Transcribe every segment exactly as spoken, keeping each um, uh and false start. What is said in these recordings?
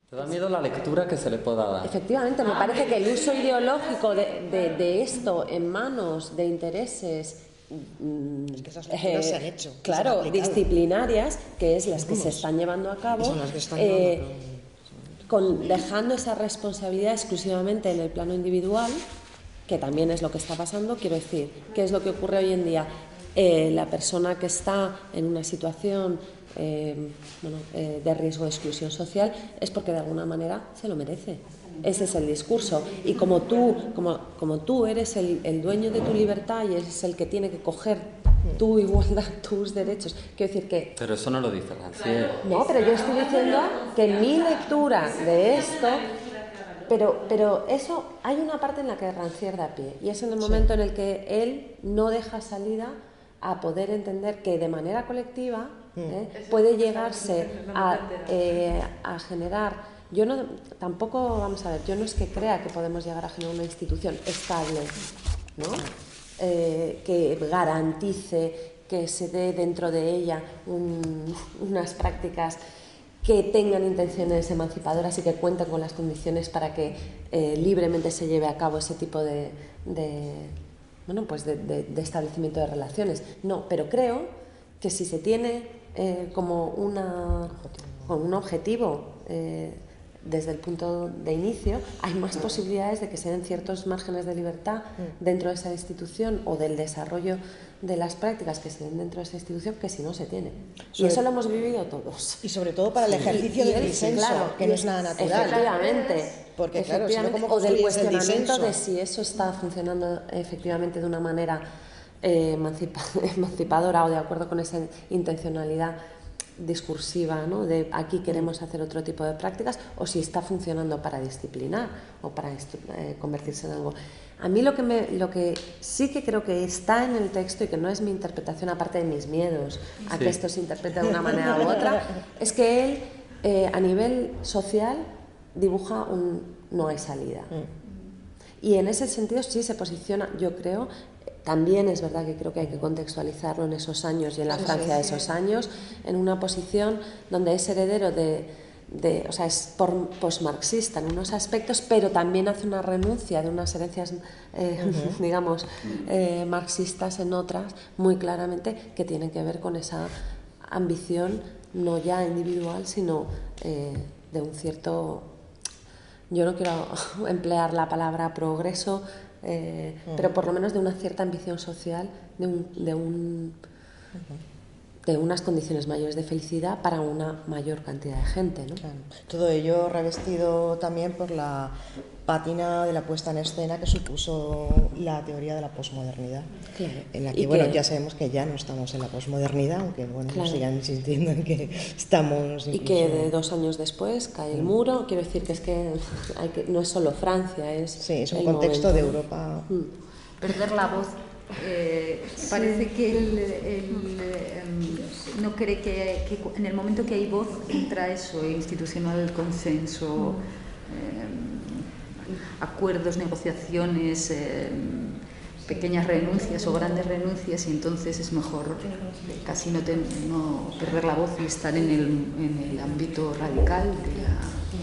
¿Te da miedo la lectura que se le pueda dar? Efectivamente, me parece que el uso ideológico de, de, de esto en manos de intereses es que esas lecturas eh, se han hecho, claro, se han disciplinarias, que es las que se están llevando a cabo, son las que están eh, llevando a cabo. Con, dejando esa responsabilidad exclusivamente en el plano individual, que también es lo que está pasando. Quiero decir, ¿qué es lo que ocurre hoy en día? Eh, la persona que está en una situación eh, bueno, eh, de riesgo de exclusión social es porque de alguna manera se lo merece. Ese es el discurso. Y como tú, como, como tú eres el, el dueño de tu libertad y eres el que tiene que coger tu igualdad, tus derechos, quiero decir que... Pero eso no lo dice Rancière. No, pero yo estoy diciendo que mi lectura de esto... Pero, pero eso, hay una parte en la que Rancière da pie, y es en el momento sí. en el que él no deja salida a poder entender que de manera colectiva mm. eh, puede llegarse a, eh, a generar... Yo no, tampoco, vamos a ver, yo no es que crea que podemos llegar a generar una institución estable, ¿no? Eh, que garantice que se dé dentro de ella un, unas prácticas que tengan intenciones emancipadoras y que cuenten con las condiciones para que eh, libremente se lleve a cabo ese tipo de, de, bueno, pues de, de, de establecimiento de relaciones. No, pero creo que si se tiene eh, como, una, como un objetivo eh, desde el punto de inicio, hay más posibilidades de que se den ciertos márgenes de libertad dentro de esa institución o del desarrollo de las prácticas que se den dentro de esa institución que si no se tiene. Y eso lo hemos vivido todos. Y sobre todo para el ejercicio sí. del disenso, claro, que no es nada natural. Efectivamente. Porque, efectivamente, claro, si no, ¿cómo o del cuestionamiento el disenso? de si eso está funcionando efectivamente de una manera eh, emancipa emancipadora o de acuerdo con esa intencionalidad discursiva, ¿no? De aquí queremos hacer otro tipo de prácticas, o si está funcionando para disciplinar o para eh, convertirse en algo. A mí lo que, me, lo que sí que creo que está en el texto y que no es mi interpretación, aparte de mis miedos a sí. que esto se interprete de una manera u otra, es que él eh, a nivel social dibuja un no hay salida. Y en ese sentido sí se posiciona, yo creo. También es verdad que creo que hay que contextualizarlo en esos años y en la Francia de esos años, en una posición donde es heredero de, de o sea, es postmarxista en unos aspectos, pero también hace una renuncia de unas herencias, eh, uh-huh. digamos, eh, marxistas en otras, muy claramente, que tienen que ver con esa ambición, no ya individual, sino eh, de un cierto... Yo no quiero emplear la palabra progreso, Eh, uh-huh. pero por lo menos de una cierta ambición social, de, un, de, un, uh-huh. de unas condiciones mayores de felicidad para una mayor cantidad de gente, ¿no? Claro. Todo ello revestido también por la pátina de la puesta en escena que supuso la teoría de la posmodernidad, claro. en la que, bueno, que, ya sabemos que ya no estamos en la posmodernidad, aunque bueno, claro. nos sigan insistiendo en que estamos... Incluso... Y que de dos años después cae el muro, quiero decir que es que, hay que no es solo Francia, es... Sí, es un contexto momento. de Europa... Mm. Perder la voz. Eh, parece sí. que él, él eh, no cree que, que en el momento que hay voz entra eso, institucional, consenso... Eh, acuerdos, negociaciones, eh, pequeñas renuncias o grandes renuncias, y entonces es mejor casi no, ten, no perder la voz y estar en el, en el ámbito radical de la...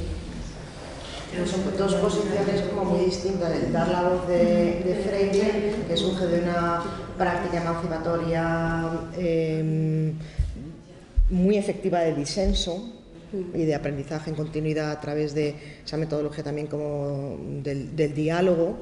Pero son dos posiciones como muy distintas. El dar la voz de, de Freire, que surge de una práctica emancipatoria eh, muy efectiva de disenso y de aprendizaje en continuidad a través de esa metodología también como del, del diálogo,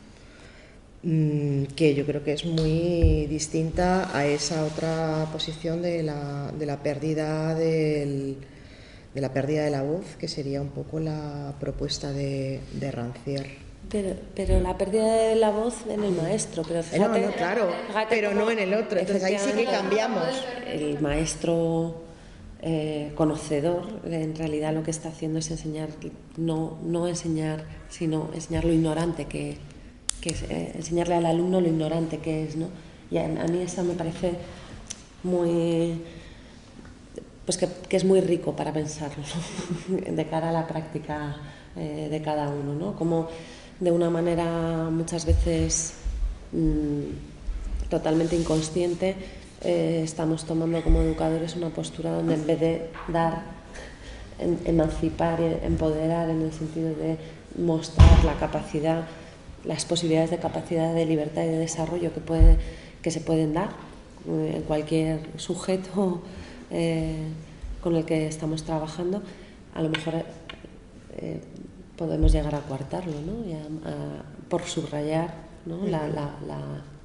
mmm, que yo creo que es muy distinta a esa otra posición de la, de la pérdida del, de la pérdida de la voz, que sería un poco la propuesta de, de Rancière. Pero, pero la pérdida de la voz en el maestro, pero fíjate, no, no, claro, pero no en el otro, entonces ahí sí que cambiamos. El maestro Eh, conocedor, en realidad lo que está haciendo es enseñar, no, no enseñar, sino enseñar lo ignorante que, que es, eh, enseñarle al alumno lo ignorante que es, ¿no? Y a, a mí eso me parece muy, pues que, que es muy rico para pensarlo, ¿no? De cara a la práctica eh, de cada uno, ¿no? Como de una manera muchas veces mmm, totalmente inconsciente. Eh, estamos tomando como educadores una postura donde en vez de dar en, emancipar, empoderar en el sentido de mostrar la capacidad, las posibilidades de capacidad de libertad y de desarrollo que, puede, que se pueden dar en cualquier sujeto eh, con el que estamos trabajando, a lo mejor eh, podemos llegar a coartarlo, ¿no? Y a, a, por subrayar, ¿no? la, la, la,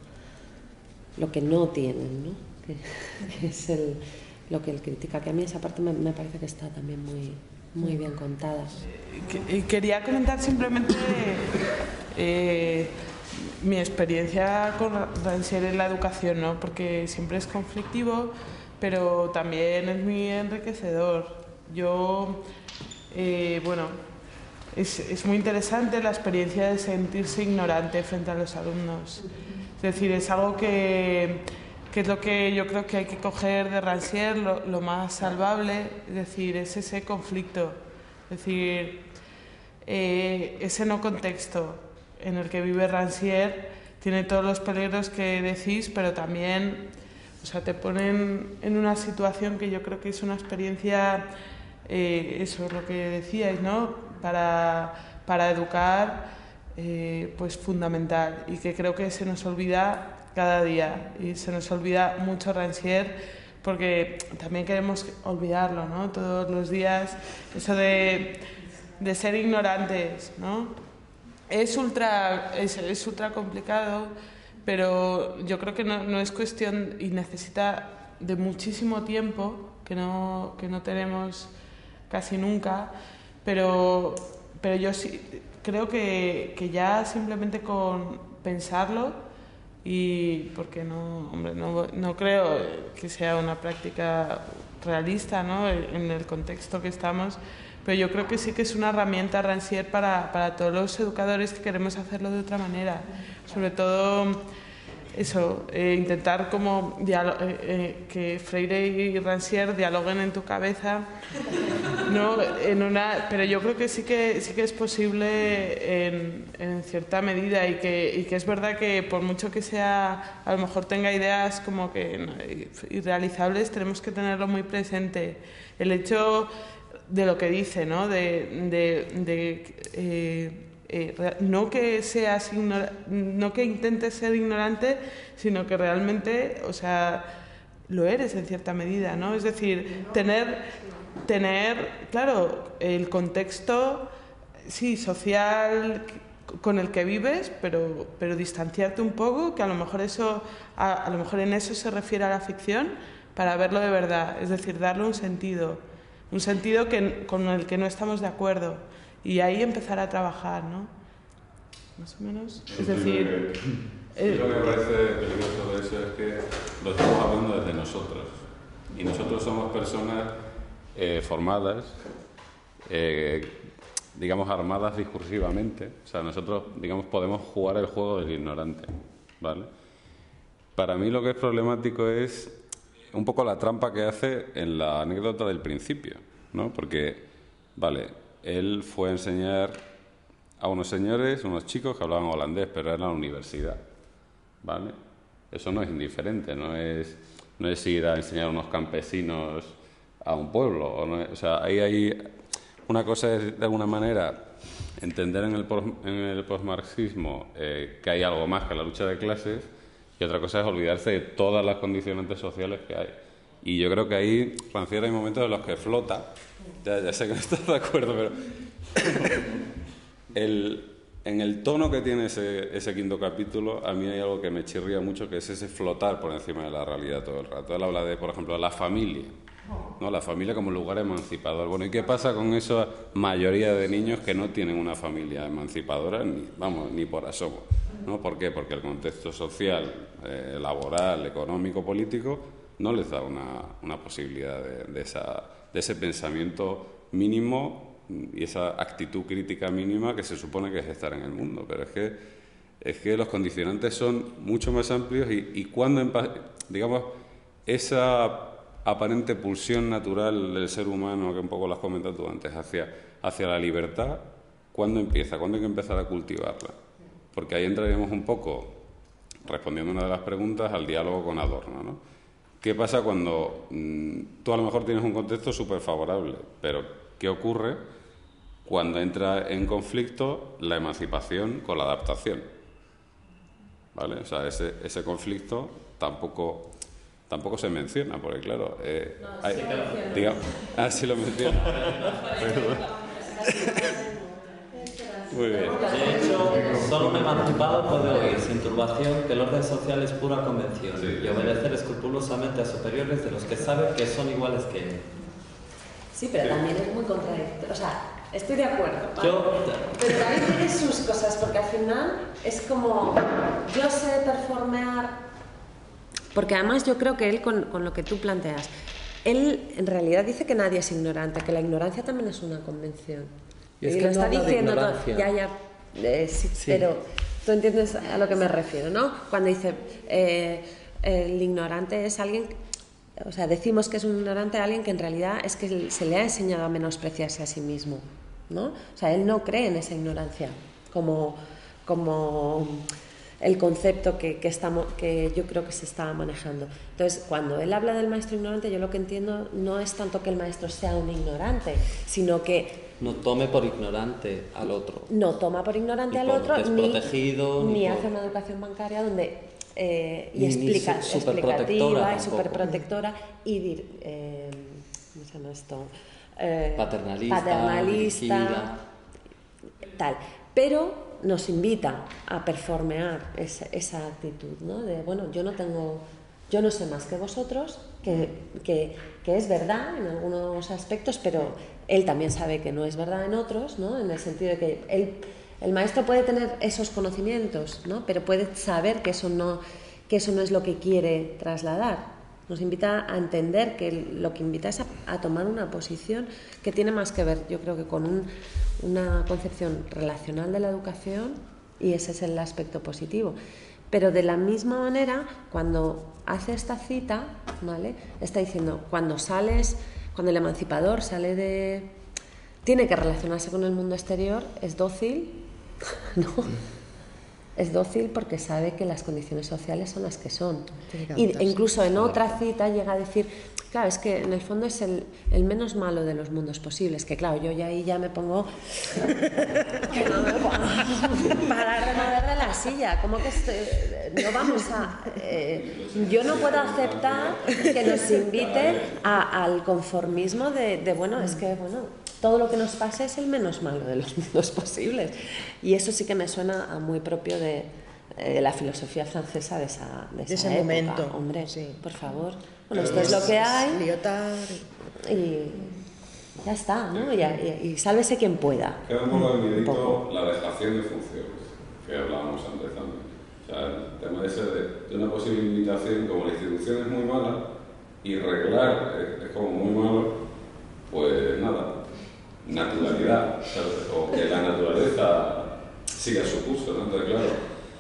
lo que no tienen, ¿no? que, que es el, lo que él critica, que a mí esa parte me, me parece que está también muy, muy bien contada. Y quería comentar simplemente eh, mi experiencia con Rancière en la educación, ¿no? Porque siempre es conflictivo, pero también es muy enriquecedor. Yo, eh, bueno, es, es muy interesante la experiencia de sentirse ignorante frente a los alumnos. Es decir, es algo que, que es lo que yo creo que hay que coger de Rancière, lo, lo más salvable, es decir, es ese conflicto, es decir, eh, ese no contexto en el que vive Rancière tiene todos los peligros que decís, pero también, o sea, te ponen en una situación que yo creo que es una experiencia, eh, eso es lo que decíais, ¿no? Para, para educar, eh, pues fundamental, y que creo que se nos olvida cada día, y se nos olvida mucho Rancière, porque también queremos olvidarlo, ¿no? Todos los días, eso de, de ser ignorantes, ¿no? Es ultra, es, es ultra complicado, pero yo creo que no, no es cuestión, y necesita de muchísimo tiempo, que no, que no tenemos casi nunca, pero, pero yo sí creo que, que ya simplemente con pensarlo, y porque no, hombre, no, no creo que sea una práctica realista, ¿no? En el contexto que estamos, pero yo creo que sí que es una herramienta Rancière para, para todos los educadores que queremos hacerlo de otra manera. Sobre todo eso, eh, intentar como dialo- eh, eh, que Freire y Rancière dialoguen en tu cabeza, ¿no? En una, pero yo creo que sí que sí que es posible en, en cierta medida, y que, y que es verdad que por mucho que sea, a lo mejor tenga ideas como que no, irrealizables, tenemos que tenerlo muy presente. El hecho de lo que dice, ¿no? De, de, de eh, eh, no que seas ignora, no que intentes ser ignorante, sino que realmente, o sea, lo eres en cierta medida, ¿no? Es decir, tener, tener, claro, el contexto, sí, social con el que vives, pero, pero distanciarte un poco, que a lo mejor eso, a, a lo mejor en eso se refiere a la ficción, para verlo de verdad, es decir, darle un sentido. Un sentido que, con el que no estamos de acuerdo, y ahí empezar a trabajar, ¿no? Más o menos. Es decir, eh, lo que me parece peligroso de eso es que lo estamos hablando desde nosotros, y nosotros somos personas eh, formadas, eh, digamos armadas discursivamente. O sea, nosotros, digamos, podemos jugar el juego del ignorante, ¿vale? Para mí lo que es problemático es un poco la trampa que hace en la anécdota del principio, ¿no? Porque, vale, él fue a enseñar a unos señores, unos chicos que hablaban holandés, pero era en la universidad, ¿vale? Eso no es indiferente, no es, no es ir a enseñar a unos campesinos a un pueblo. O, no es, o sea, ahí hay una cosa, es de alguna manera entender en el, en el postmarxismo eh, que hay algo más que la lucha de clases, y otra cosa es olvidarse de todas las condicionantes sociales que hay. Y yo creo que ahí, Rancière, hay momentos en los que flota. Ya, ya sé que no estás de acuerdo, pero el, en el tono que tiene ese, ese quinto capítulo, a mí hay algo que me chirría mucho, que es ese flotar por encima de la realidad todo el rato. Él habla de, por ejemplo, la familia, ¿no? La familia como lugar emancipador. Bueno, ¿y qué pasa con esa mayoría de niños que no tienen una familia emancipadora, ni, vamos, ni por asomo? ¿No? ¿Por qué? Porque el contexto social, eh, laboral, económico, político no les da una, una posibilidad de, de, esa, de ese pensamiento mínimo y esa actitud crítica mínima que se supone que es estar en el mundo. Pero es que, es que los condicionantes son mucho más amplios, y, y cuando, digamos, esa aparente pulsión natural del ser humano, que un poco lo has comentado tú antes, hacia, hacia la libertad, ¿cuándo empieza? ¿Cuándo hay que empezar a cultivarla? Porque ahí entraríamos un poco, respondiendo a una de las preguntas, al diálogo con Adorno, ¿no? ¿Qué pasa cuando mmm, tú a lo mejor tienes un contexto súper favorable, pero ¿qué ocurre cuando entra en conflicto la emancipación con la adaptación? ¿Vale? O sea, ese, ese conflicto tampoco, tampoco se menciona, porque claro... Eh, no, hay, sí lo menciona. digamos, ah, sí lo menciona. Muy bien. De hecho, solo un emancipado puede oír sin turbación que el orden social es pura convención Sí, y obedecer escrupulosamente a superiores de los que saben que son iguales que él. Sí, pero también es muy contradictorio. O sea, estoy de acuerdo, ¿vale? Yo- Pero también tiene sus cosas, porque al final es como, yo sé performear, porque además yo creo que él, con, con lo que tú planteas, él en realidad dice que nadie es ignorante, que la ignorancia también es una convención. Y es Y que lo no está habla de diciendo todo, ignorancia. ya, ya, eh, sí, Sí. pero tú entiendes a lo que me refiero, ¿no? Cuando dice, eh, el ignorante es alguien... O sea, decimos que es un ignorante a alguien que en realidad es que se le ha enseñado a menospreciarse a sí mismo, ¿no? O sea, él no cree en esa ignorancia como, como el concepto que, que, estamos, que yo creo que se está manejando. Entonces, cuando él habla del maestro ignorante, yo lo que entiendo no es tanto que el maestro sea un ignorante, sino que No tome por ignorante al otro. no toma por ignorante Ni al por otro, ni, desprotegido, ni ni hace por- una educación bancaria donde... Eh, y Ni- ni explica, su- superprotectora explicativa y tampoco. superprotectora y dir, eh, ¿cómo se llama esto? Eh, Paternalista, paternalista, dirigida. tal, pero nos invita a performear esa, esa actitud, ¿no? De, bueno, yo no tengo, yo no sé más que vosotros, que, que, que es verdad en algunos aspectos, pero él también sabe que no es verdad en otros, ¿no? En el sentido de que él, el maestro puede tener esos conocimientos, ¿no? Pero puede saber que eso no, que eso no es lo que quiere trasladar. Nos invita a entender que lo que invita es a, a tomar una posición que tiene más que ver, yo creo que con un, una concepción relacional de la educación, y ese es el aspecto positivo. Pero de la misma manera, cuando hace esta cita, ¿vale? Está diciendo, cuando sales, cuando el emancipador sale de... tiene que relacionarse con el mundo exterior, es dócil, ¿no? Es dócil porque sabe que las condiciones sociales son las que son. Y, e incluso en otra cita llega a decir, claro, es que en el fondo es el, el menos malo de los mundos posibles, que claro, yo ya ahí ya me pongo que no me puedo parar de mover de la silla, como que estoy, no vamos a... Eh, yo no puedo aceptar que nos invite a, al conformismo de, de, bueno, es que, bueno... todo lo que nos pasa es el menos malo de los mundos posibles. Y eso sí que me suena a muy propio de eh, la filosofía francesa de esa, de esa de ese época. momento. Hombre, Sí. por favor. Bueno, esto es lo que hay Lyotard. y ya está, ¿no? Y, y, y sálvese quien pueda. Queda un poco de Un miedito poco. la dejación de funciones, que hablábamos antes también. O sea, el tema ese de, de una posible limitación, como la institución es muy mala, y reglar es, es como muy malo, pues nada, naturalidad, ¿sabes? O que la naturaleza siga su curso, ¿no? Entonces, claro,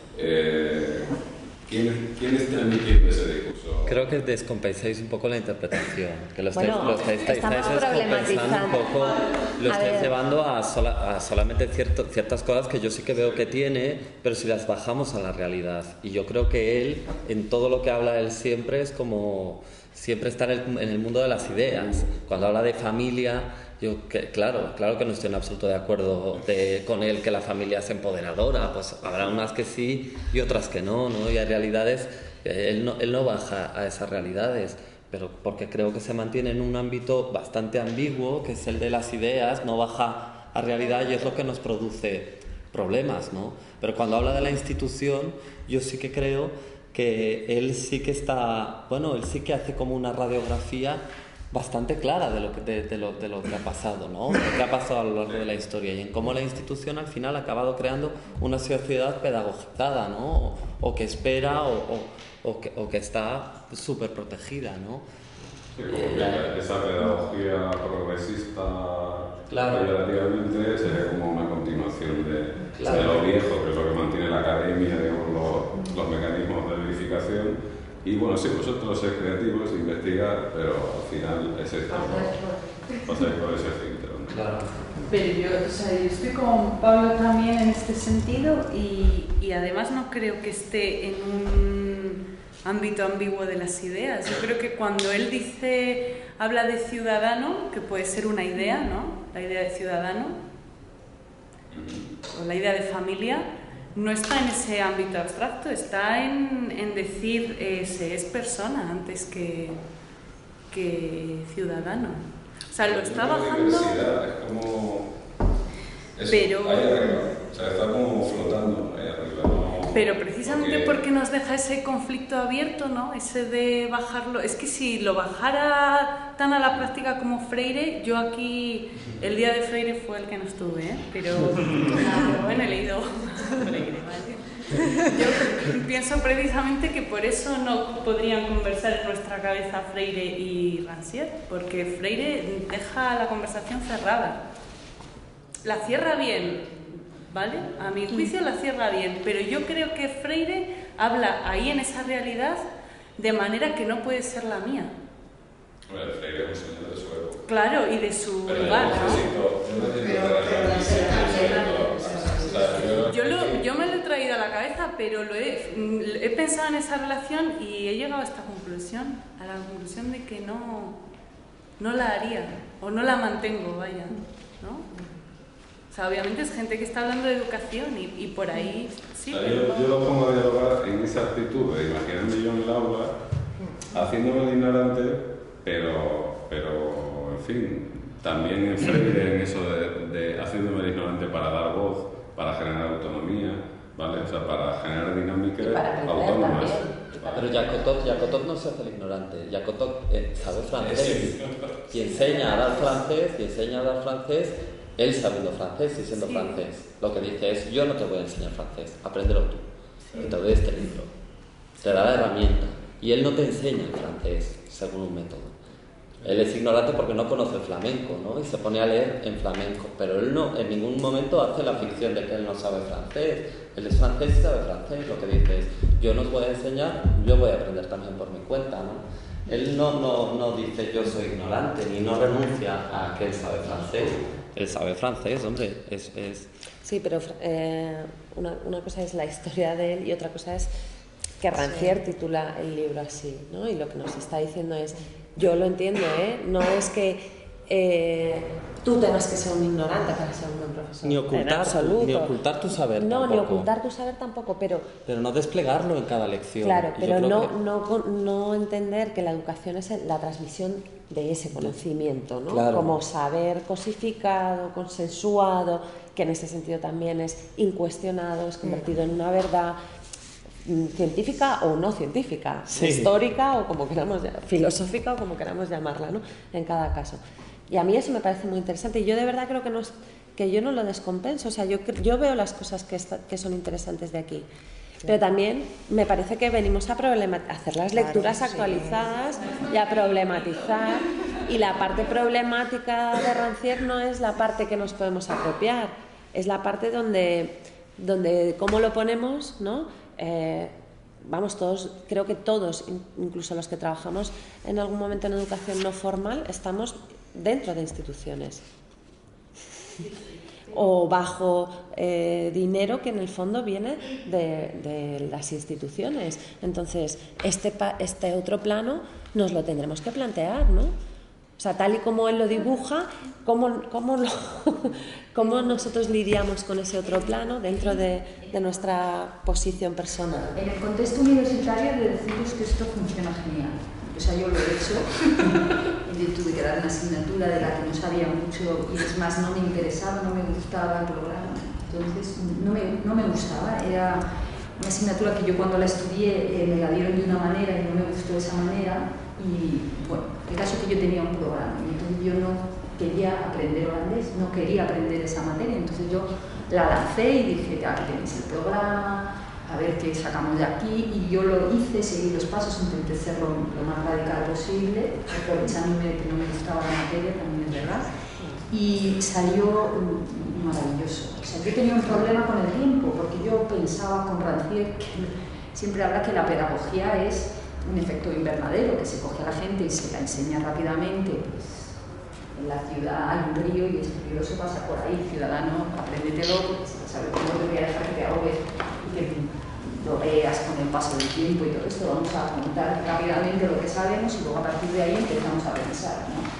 eh, ¿quién, ¿quién está emitiendo ese discurso? Creo que descompensáis un poco la interpretación, que lo estáis, Bueno, lo estáis, estáis estamos descompensando un problematizando. poco, lo A estáis ver. llevando a, sola- a solamente cierto- ciertas cosas que yo sí que veo que tiene, pero si las bajamos a la realidad. Y yo creo que él, en todo lo que habla él siempre, es como siempre está en el, en el mundo de las ideas. Cuando habla de familia, yo que, claro, claro que no estoy en absoluto de acuerdo de, con él que la familia es empoderadora, pues habrá unas que sí y otras que no, ¿no? Y hay realidades, eh, él no, él no baja a esas realidades, pero porque creo que se mantiene en un ámbito bastante ambiguo, que es el de las ideas, no baja a realidad y es lo que nos produce problemas, ¿no? Pero cuando habla de la institución, yo sí que creo que él sí que está, bueno, él sí que hace como una radiografía bastante clara de lo que, de, de lo, de lo que ha pasado, ¿no? De lo que ha pasado a lo largo de la historia y en cómo la institución al final ha acabado creando una sociedad pedagogizada, ¿no? O, o que espera o, o, o, que, o que está súper protegida, ¿no? Sí, como que la- esa pedagogía progresista, Claro. relativamente, sería como una continuación de, Claro. de lo viejo, que es lo que mantiene la academia, digamos, los, los mecanismos de verificación. Y bueno, sí, vosotros sois creativos, investigar, pero al final es esto, ¿no? Pasáis por ese filtro, ¿no? Claro. Pero yo, o sea, yo estoy con Pablo también en este sentido y, y además no creo que esté en un ámbito ambiguo de las ideas. Yo creo que cuando él dice, habla de ciudadano, que puede ser una idea, ¿no? la idea de ciudadano, o la idea de familia, no está en ese ámbito abstracto, está en, en decir eh, se es persona antes que, que ciudadano. O sea, lo está bajando... Es como... Es, pero... ahí arriba, o sea, está como flotando ahí arriba, ¿no? Pero precisamente porque... porque nos deja ese conflicto abierto, ¿no? Ese de bajarlo... Es que si lo bajara tan a la práctica como Freire, yo aquí... El día de Freire fue el que no estuve, ¿eh? Pero, pero bueno, he leído Freire, ¿vale? Yo pienso precisamente que por eso no podrían conversar en nuestra cabeza Freire y Rancière, porque Freire deja la conversación cerrada. La cierra bien, ¿vale? A mi juicio la cierra bien, pero yo creo que Freire habla ahí en esa realidad de manera que no puede ser la mía. Bueno, Freire es un señor de su época. Claro, y de su pero lugar, yo necesito, yo necesito pero, yo, lo, yo me lo he traído a la cabeza, pero lo he, he pensado en esa relación y he llegado a esta conclusión, a la conclusión de que no, no la haría, o no la mantengo, vaya, ¿no? O sea, obviamente es gente que está hablando de educación y, y por ahí sí. O sea, yo, yo lo pongo a dialogar en esa actitud de imaginarme yo en el aula, haciéndome el ignorante, pero, pero en fin, también en Freire en eso de, de haciéndome el ignorante para dar voz, para generar autonomía, ¿vale? O sea, para generar dinámicas autónomas. ¿Vale? Pero Jacotot, Jacotot no se hace el ignorante. Jacotot eh, sabe francés y enseña a dar francés y enseña a dar francés. Él sabiendo francés y siendo sí. francés, lo que dice es, yo no te voy a enseñar francés, apréndelo tú. Sí. Y te doy este libro. Te da la herramienta. Y él no te enseña el francés según un método. Él es ignorante porque no conoce el flamenco, ¿no? Y se pone a leer en flamenco. Pero él no, en ningún momento hace la ficción de que él no sabe francés. Él es francés y sabe francés. Lo que dice es, yo no os voy a enseñar, yo voy a aprender también por mi cuenta, ¿no? Él no, no, no dice, yo soy ignorante, ni no renuncia a que él sabe francés. Él sabe francés, hombre, es... es... Sí, pero eh, una, una cosa es la historia de él y otra cosa es que Rancière sí. titula el libro así, ¿no? Y lo que nos está diciendo es, yo lo entiendo, ¿eh? No es que eh, tú tengas que ser un ignorante para ser un buen profesor. Ni ocultar, ni ocultar tu saber No, tampoco. ni ocultar tu saber tampoco, pero... Pero no desplegarlo en cada lección. Claro, pero no, que... no, no entender que la educación es la transmisión de ese conocimiento, ¿no? Claro. Como saber cosificado, consensuado, que en ese sentido también es incuestionado, es convertido en una verdad científica o no científica, sí. histórica o como queramos, filosófica o como queramos llamarla, ¿no? En cada caso. Y a mí eso me parece muy interesante y yo de verdad creo que, no es, que yo no lo descompenso, o sea, yo, yo veo las cosas que, está, que son interesantes de aquí. Pero también me parece que venimos a, a hacer las lecturas claro, actualizadas sí. y a problematizar. Y la parte problemática de Rancière no es la parte que nos podemos apropiar, es la parte donde, donde cómo lo ponemos, ¿no? Eh, vamos, todos, creo que todos, incluso los que trabajamos en algún momento en educación no formal, estamos dentro de instituciones. O bajo eh, dinero que en el fondo viene de, de las instituciones. Entonces, este, pa, este otro plano nos lo tendremos que plantear, ¿no? O sea, tal y como él lo dibuja, ¿cómo, cómo, lo, cómo nosotros lidiamos con ese otro plano dentro de, de nuestra posición personal? En el contexto universitario de deciros que esto funciona genial. O sea, yo lo he hecho en virtud de que era una asignatura de la que no sabía mucho y es más, no me interesaba, no me gustaba el programa. Entonces, no me, no me gustaba. Era una asignatura que yo cuando la estudié eh, me la dieron de una manera y no me gustó de esa manera. Y bueno, el caso es que yo tenía un programa y entonces yo no quería aprender holandés, no quería aprender esa materia. Entonces yo la lancé y dije, ya, aquí tenéis el programa, a ver qué sacamos de aquí, y yo lo hice, seguí los pasos, intenté ser lo, lo más radical posible, aprovechándome de que no me gustaba la materia, también es verdad, y salió maravilloso. O sea, yo tenía un problema con el tiempo, porque yo pensaba con Rancière que siempre habla que la pedagogía es un efecto invernadero, que se coge a la gente y se la enseña rápidamente, pues en la ciudad hay un río y es peligroso pasar por ahí, ciudadano, apréndetelo, porque si no sabes cómo te voy a dejar que te ahogues y que lo veas con el paso del tiempo y todo esto. Vamos a contar rápidamente lo que sabemos y luego a partir de ahí empezamos a pensar, ¿no?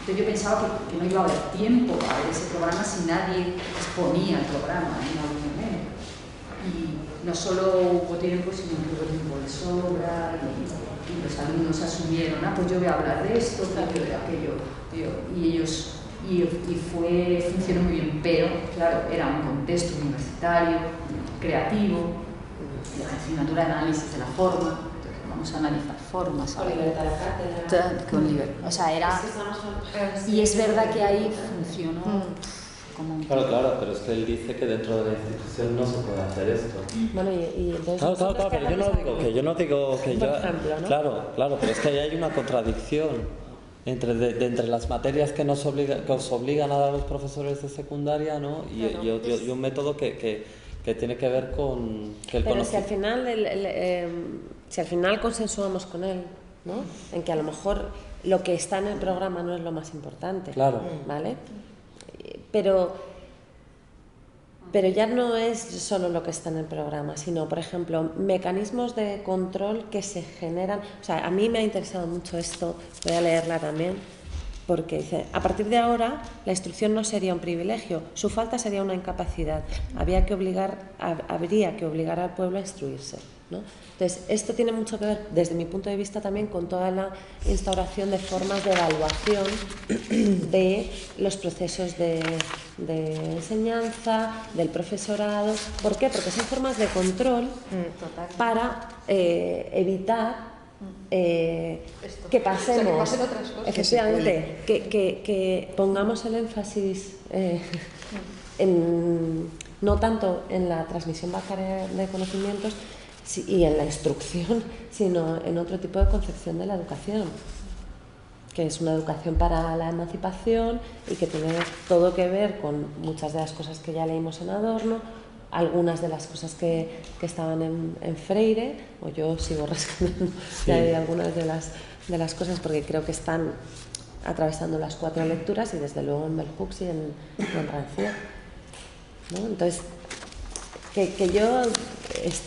Entonces yo pensaba que, que no iba a haber tiempo a ver ese programa si nadie exponía el programa en algún momento. Y no solo hubo tiempo, sino que hubo tiempo de sobra, y, y los alumnos asumieron, ah, pues yo voy a hablar de esto, yo de aquello, yo, y ellos, y, y fue, funcionó muy bien, pero claro, era un contexto universitario, creativo, la asignatura de análisis de la forma, entonces vamos a analizar formas. Con libertad de cátedra. Con libertad, o sea, era... Y es verdad que ahí funcionó... Como un... Claro, claro, pero es que él dice que dentro de la institución no se puede hacer esto. Bueno, y, y entonces... Claro, claro, claro, pero yo no digo que yo no digo que Por yo... ejemplo, ¿no? Claro, claro, pero es que ahí hay una contradicción entre, de, de, entre las materias que, nos obliga, que os obligan a dar los profesores de secundaria, ¿no? Y, Claro, y, y, pues... y un método que, que, que tiene que ver con... Que el pero si al conocimiento... final, el, el, eh, si al final consensuamos con él, ¿no? En que a lo mejor lo que está en el programa no es lo más importante, claro, ¿vale? Pero, pero ya no es solo lo que está en el programa, sino, por ejemplo, mecanismos de control que se generan. O sea, a mí me ha interesado mucho esto, voy a leerla también, porque dice, a partir de ahora la instrucción no sería un privilegio, su falta sería una incapacidad, había que obligar, habría que obligar al pueblo a instruirse, ¿no? Entonces, esto tiene mucho que ver, desde mi punto de vista, también con toda la instauración de formas de evaluación de los procesos de, de enseñanza, del profesorado. ¿Por qué? Porque son formas de control mm, para eh, evitar eh, que pasemos, o sea, que pasen otras cosas. efectivamente, que, que, que pongamos el énfasis eh, en, no tanto en la transmisión bancaria de conocimientos y en la instrucción, sino en otro tipo de concepción de la educación, que es una educación para la emancipación y que tiene todo que ver con muchas de las cosas que ya leímos en Adorno, algunas de las cosas que, que estaban en, en Freire, o yo sigo rascando sí. de algunas de las, de las cosas porque creo que están atravesando las cuatro lecturas y desde luego en Bell Hooks y en, en Rancière, ¿no? Entonces, que, que yo es,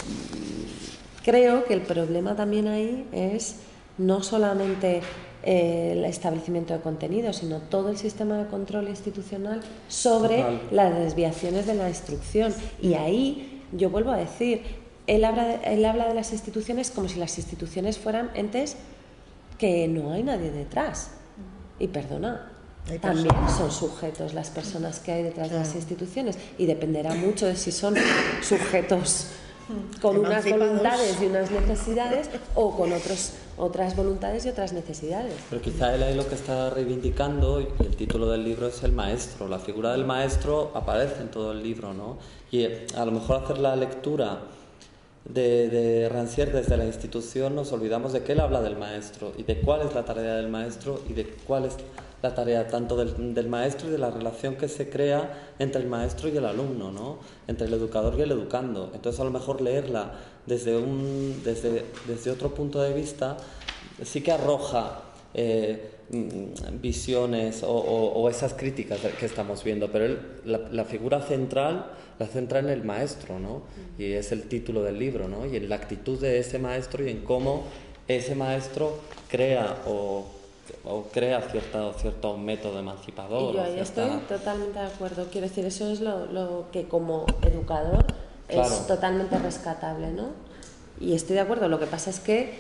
creo que el problema también ahí es no solamente eh, el establecimiento de contenido, sino todo el sistema de control institucional sobre Total. las desviaciones de la instrucción. Y ahí yo vuelvo a decir, él habla, de, él habla de las instituciones como si las instituciones fueran entes que no hay nadie detrás. Y perdona, también son sujetos las personas que hay detrás claro. de las instituciones, y dependerá mucho de si son sujetos con unas voluntades y unas necesidades o con otros, otras voluntades y otras necesidades. Pero quizá él ahí lo que está reivindicando, y el título del libro es el maestro. La figura del maestro aparece en todo el libro, ¿no? Y a lo mejor hacer la lectura de, de Rancière desde la institución nos olvidamos de que él habla del maestro y de cuál es la tarea del maestro y de cuál es la tarea tanto del, del maestro y de la relación que se crea entre el maestro y el alumno, ¿no? Entre el educador y el educando. Entonces, a lo mejor leerla desde, un, desde, desde otro punto de vista sí que arroja eh, visiones o, o, o esas críticas que estamos viendo, pero él, la, la figura central la centra en el maestro, ¿no? Y es el título del libro, ¿no? Y en la actitud de ese maestro y en cómo ese maestro crea o o crea cierto, cierto método emancipador. Y yo ahí cierta... estoy totalmente de acuerdo. Quiero decir, eso es lo, lo que como educador claro. es totalmente rescatable, ¿no? Y estoy de acuerdo. Lo que pasa es que,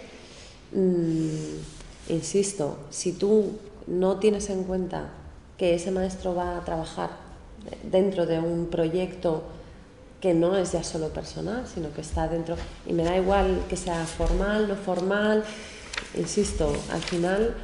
mmm, insisto, si tú no tienes en cuenta que ese maestro va a trabajar dentro de un proyecto que no es ya solo personal, sino que está dentro, y me da igual que sea formal, no formal, insisto, al final,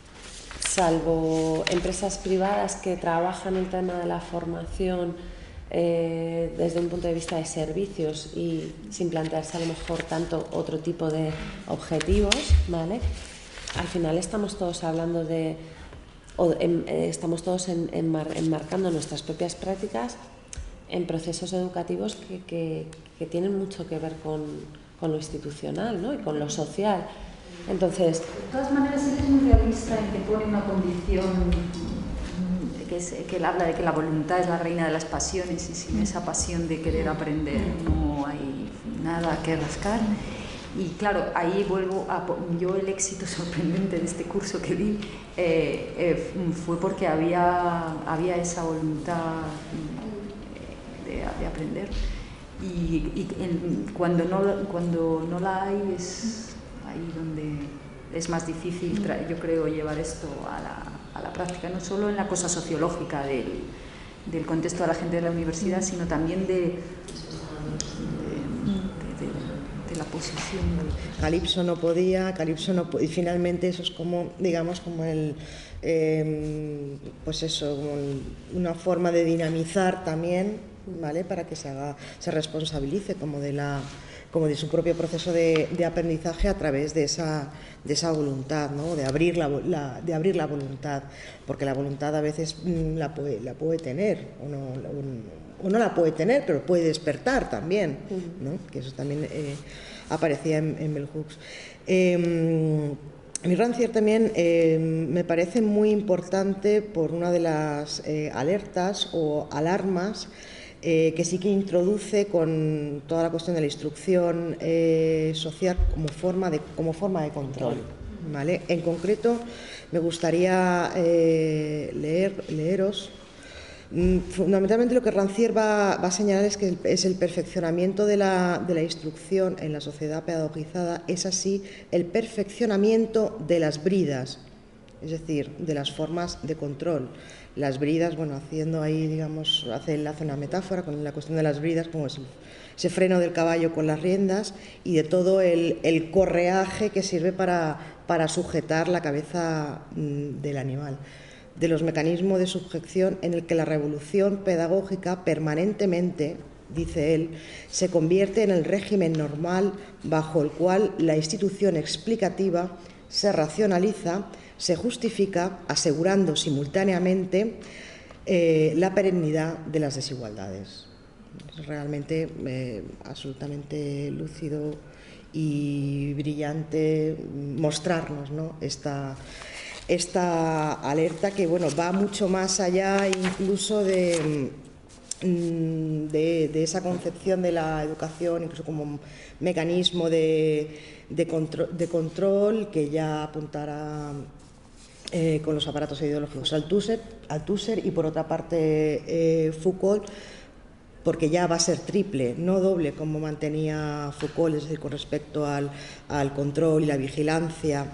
salvo empresas privadas que trabajan el tema de la formación eh, desde un punto de vista de servicios y sin plantearse a lo mejor tanto otro tipo de objetivos, ¿vale? Al final estamos todos hablando de, o en, eh, estamos todos en, en mar, enmarcando nuestras propias prácticas en procesos educativos que, que, que tienen mucho que ver con, con lo institucional, ¿no? Y con lo social. Entonces, de todas maneras, eres muy realista en que pone una condición que, es, que él habla de que la voluntad es la reina de las pasiones y sin esa pasión de querer aprender no hay nada que rascar. y claro, ahí vuelvo a... Yo el éxito sorprendente de este curso que di eh, eh, fue porque había, había esa voluntad de, de aprender. Y, y en, cuando, no, cuando no la hay es ahí donde es más difícil, yo creo, llevar esto a la, a la práctica, no solo en la cosa sociológica del, del contexto de la gente de la universidad, sino también de, de, de, de, de la posición. Calipso no podía, Calipso no podía, y finalmente eso es como, digamos, como el, eh, pues eso, como el, una forma de dinamizar también, ¿vale? Para que se haga, se responsabilice como de la, como de su propio proceso de, de aprendizaje a través de esa, de esa voluntad, ¿no? De abrir la, la, de abrir la voluntad, porque la voluntad a veces mmm, la, puede, la puede tener o no, o, o no la puede tener, pero puede despertar también, ¿no? Que eso también eh, aparecía en, en Bell Hooks. Eh, A mí Rancière también eh, me parece muy importante por una de las eh, alertas o alarmas eh, que sí que introduce con toda la cuestión de la instrucción eh, social como forma de, como forma de control, ¿vale? En concreto, me gustaría eh, leer, leeros. Fundamentalmente lo que Rancière va, va a señalar es que es el perfeccionamiento de la, de la instrucción en la sociedad pedagogizada, es así el perfeccionamiento de las bridas, es decir, de las formas de control. Las bridas, bueno, haciendo ahí, digamos, hace enlace una metáfora con la cuestión de las bridas, como es ese freno del caballo con las riendas y de todo el, el correaje que sirve para, para sujetar la cabeza mmm, del animal, de los mecanismos de sujeción en el que la revolución pedagógica permanentemente, dice él, se convierte en el régimen normal bajo el cual la institución explicativa se racionaliza, se justifica, asegurando simultáneamente eh, la perennidad de las desigualdades. Es realmente eh, absolutamente lúcido y brillante mostrarnos, ¿no? esta esta alerta que, bueno, va mucho más allá incluso de, de, de esa concepción de la educación, incluso como mecanismo de, de, contro, de control que ya apuntará eh, con los aparatos ideológicos Althusser, Althusser y, por otra parte, eh, Foucault, porque ya va a ser triple, no doble como mantenía Foucault, es decir, con respecto al, al control y la vigilancia,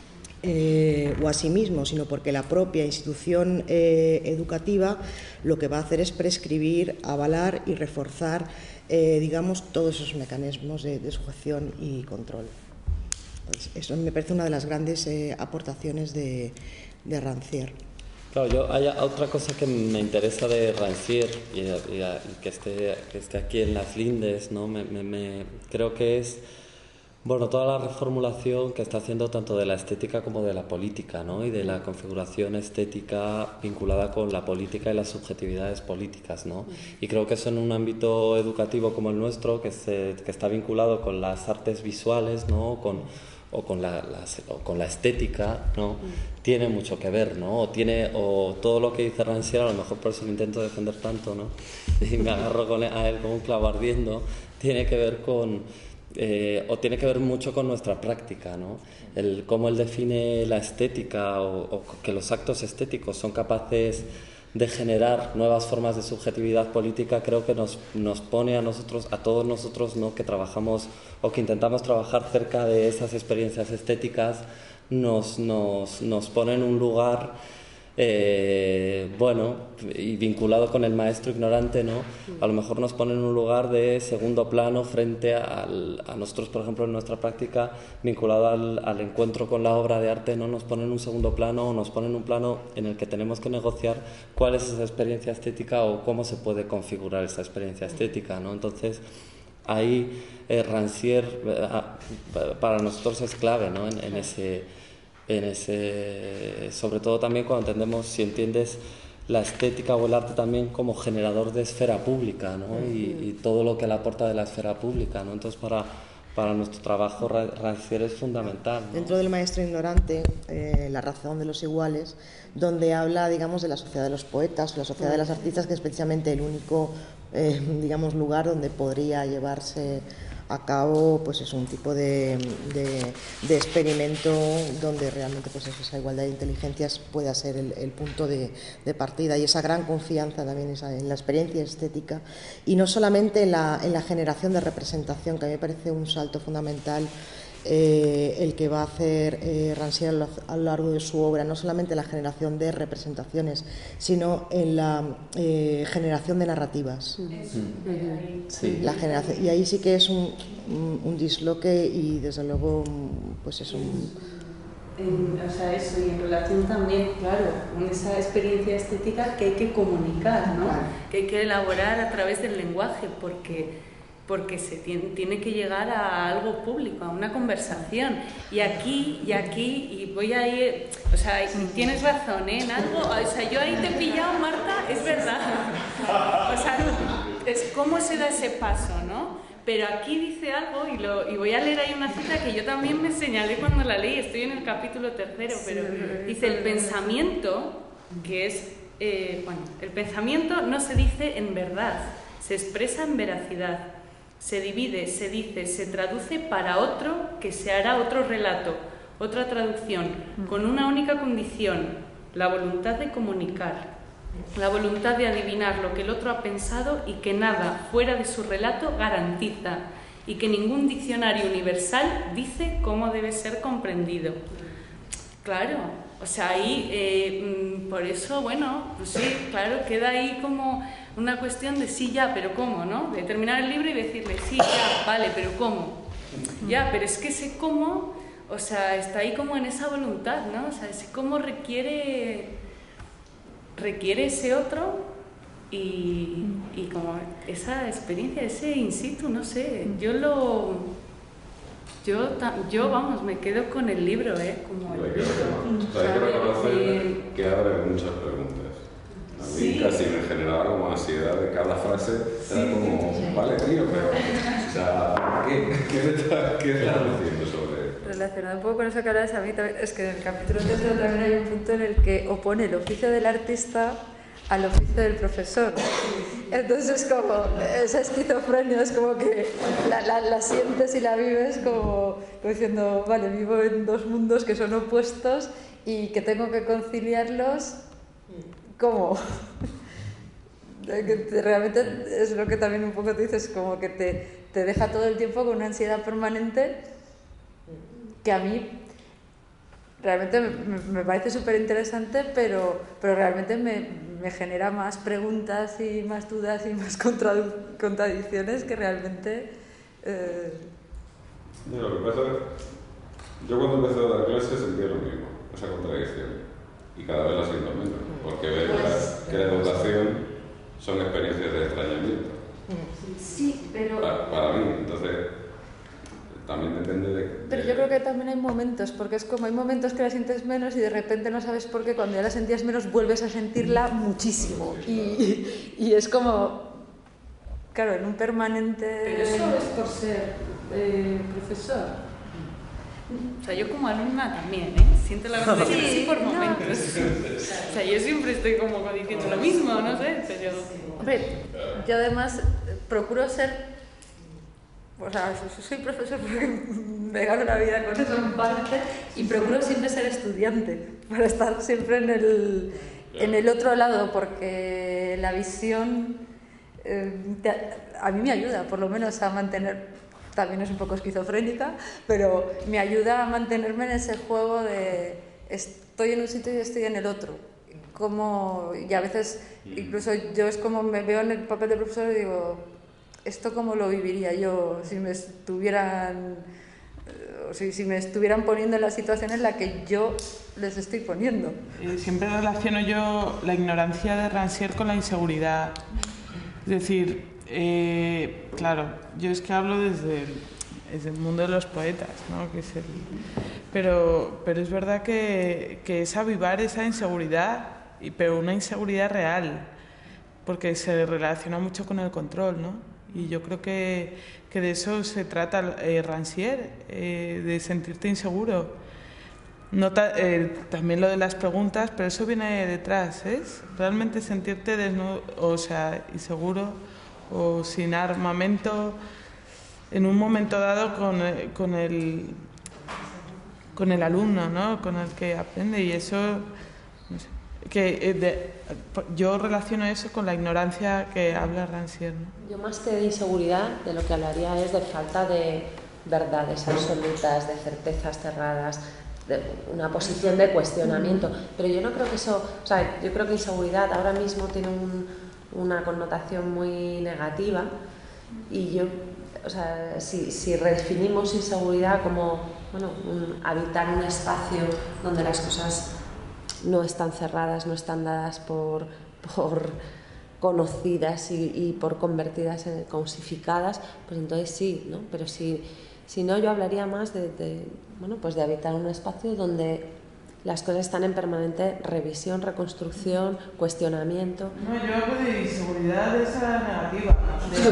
Eh, o a sí mismo, sino porque la propia institución eh, educativa lo que va a hacer es prescribir, avalar y reforzar, eh, digamos, todos esos mecanismos de, de sujeción y control. Pues eso me parece una de las grandes eh, aportaciones de, de Rancière. Claro, yo hay otra cosa que me interesa de Rancière y, y, y que, esté, que esté aquí en las lindes, ¿no? me, me, me, creo que es Bueno, toda la reformulación que está haciendo tanto de la estética como de la política, ¿no? Y de la configuración estética vinculada con la política y las subjetividades políticas, ¿no? Y creo que eso en un ámbito educativo como el nuestro, que, se, que está vinculado con las artes visuales, ¿no? Con, o, con la, las, o con la estética, ¿no? Tiene mucho que ver, ¿no? O, tiene, o todo lo que dice Rancière, a lo mejor por eso lo intento defender tanto, ¿no? Y me agarro con él, a él como un clavo ardiendo, tiene que ver con... Eh, o tiene que ver mucho con nuestra práctica, ¿no? El, cómo él define la estética o, o que los actos estéticos son capaces de generar nuevas formas de subjetividad política, creo que nos, nos pone a nosotros, a todos nosotros, ¿no? Que trabajamos o que intentamos trabajar cerca de esas experiencias estéticas, nos, nos, nos pone en un lugar... Eh, bueno, y vinculado con el maestro ignorante, ¿no? A lo mejor nos pone en un lugar de segundo plano frente al, a nosotros, por ejemplo, en nuestra práctica, vinculado al, al encuentro con la obra de arte, ¿no? Nos pone en un segundo plano o nos pone en un plano en el que tenemos que negociar cuál es esa experiencia estética o cómo se puede configurar esa experiencia estética, ¿no? Entonces, ahí eh, Rancière eh, para nosotros es clave, ¿no? En, en ese... En ese, sobre todo también cuando entendemos, si entiendes la estética o el arte también como generador de esfera pública, ¿no? y, y todo lo que le aporta de la esfera pública, ¿no? Entonces para, para nuestro trabajo Rancière es fundamental, ¿no? Dentro del maestro ignorante, eh, La razón de los iguales, donde habla, digamos, de la sociedad de los poetas, la sociedad de las artistas, que es precisamente el único, eh, digamos, lugar donde podría llevarse a cabo pues es un tipo de, de, de experimento donde realmente pues eso, esa igualdad de inteligencias pueda ser el, el punto de, de partida, y esa gran confianza también esa, en la experiencia estética, y no solamente en la, en la generación de representación, que a mí me parece un salto fundamental Eh, el que va a hacer eh, Rancière a lo, a lo largo de su obra, no solamente la generación de representaciones, sino en la eh, generación de narrativas. Sí. La generación, y ahí sí que es un, un, un disloque, y desde luego pues es un... En, o sea, eso, y en relación también, claro, con esa experiencia estética que hay que comunicar, ¿no? Claro. Que hay que elaborar a través del lenguaje, porque... porque se tiene, tiene que llegar a algo público, a una conversación. Y aquí, y aquí, y voy a ir... O sea, y tienes razón, ¿eh? En algo... O sea, yo ahí te he pillado, Marta, es verdad. O sea, es cómo se da ese paso, ¿no? Pero aquí dice algo, y, lo, y voy a leer ahí una cita que yo también me señalé cuando la leí, estoy en el capítulo tercero, pero dice, el pensamiento, que es... Eh, bueno, el pensamiento no se dice en verdad, se expresa en veracidad. Se divide, se dice, se traduce para otro que se hará otro relato, otra traducción, con una única condición, la voluntad de comunicar, la voluntad de adivinar lo que el otro ha pensado y que nada fuera de su relato garantiza, y que ningún diccionario universal dice cómo debe ser comprendido. Claro, o sea, ahí, eh, por eso, bueno, pues sí, claro, queda ahí como... una cuestión de sí, ya, pero ¿cómo?, ¿no? De terminar el libro y decirle sí, ya, vale, pero ¿cómo? Ya, pero es que ese cómo, o sea, está ahí como en esa voluntad, ¿no? O sea, ese cómo requiere, requiere ese otro y, y como esa experiencia, ese in situ, no sé, yo lo... Yo, yo, vamos, me quedo con el libro, ¿eh? Como el libro. O sea, hay que reconocer que abre muchas preguntas. A mí sí. Casi me generaba como ansiedad de cada frase, era sí, como, sí. Vale, tío, pero, o sea, ¿qué, qué, me está, qué estás diciendo sobre...? Relacionado un poco con eso que hablas, a mí también, es que en el capítulo tercero también hay un punto en el que opone el oficio del artista al oficio del profesor. Entonces, como, esa esquizofrenia es como que la, la, la sientes y la vives como, como diciendo, vale, vivo en dos mundos que son opuestos y que tengo que conciliarlos. ¿Cómo? Realmente es lo que también un poco te dices, como que te, te deja todo el tiempo con una ansiedad permanente que a mí realmente me, me parece súper interesante, pero, pero realmente me, me genera más preguntas y más dudas y más contrad- contradicciones que realmente... Eh... Sí, lo que pasa es que yo cuando empecé a dar clases sentía lo mismo, esa contradicción. Y cada vez la siento menos, porque veo que, que la educación son experiencias de extrañamiento. Sí, pero... Para, para mí, entonces, también depende de, de... Pero yo creo que también hay momentos, porque es como hay momentos que la sientes menos y de repente no sabes por qué, cuando ya la sentías menos vuelves a sentirla muchísimo. Y, y es como, claro, en un permanente... Pero eso es por ser eh, profesor. O sea, yo como alumna también, ¿eh? Siento la verdad que sí por momentos. No. O sea, yo siempre estoy como diciendo lo mismo, no sé, pero... Hombre, yo además procuro ser... O sea, soy profesor porque me gano la vida con eso en parte y procuro siempre ser estudiante, para estar siempre en el, en el otro lado, porque la visión eh, te, a mí me ayuda, por lo menos, a mantener... También es un poco esquizofrénica, pero me ayuda a mantenerme en ese juego de estoy en un sitio y estoy en el otro. Como, y a veces, incluso yo es como me veo en el papel de profesor y digo, ¿esto cómo lo viviría yo si me estuvieran, si, si me estuvieran poniendo en la situación en la que yo les estoy poniendo? Eh, siempre relaciono yo la ignorancia de Rancière con la inseguridad. Es decir, Eh, claro, yo es que hablo desde el, desde el mundo de los poetas, ¿no? Que es el, pero, pero es verdad que, que es avivar esa inseguridad, y, pero una inseguridad real, porque se relaciona mucho con el control, ¿no? Y yo creo que, que de eso se trata eh, Rancière, eh, de sentirte inseguro. Nota, eh, también lo de las preguntas, pero eso viene detrás, ¿eh? Realmente sentirte desnudo, o sea, inseguro, o sin armamento, en un momento dado con, con, el, con el alumno, ¿no? Con el que aprende, y eso, no sé, que de, yo relaciono eso con la ignorancia que habla Rancière, ¿no? Yo más que de inseguridad, de lo que hablaría es de falta de verdades absolutas, de certezas cerradas, de una posición de cuestionamiento. Pero yo no creo que eso, o sea, yo creo que inseguridad ahora mismo tiene un, una connotación muy negativa, y yo, o sea, si, si redefinimos inseguridad como, bueno, un, habitar un espacio donde las cosas no están cerradas, no están dadas por, por conocidas y, y por convertidas en cosificadas, pues entonces sí, ¿no? Pero si, si no, yo hablaría más de, de, bueno, pues de habitar un espacio donde las cosas están en permanente revisión, reconstrucción, cuestionamiento. No, yo hablo de inseguridad de esa negativa, de,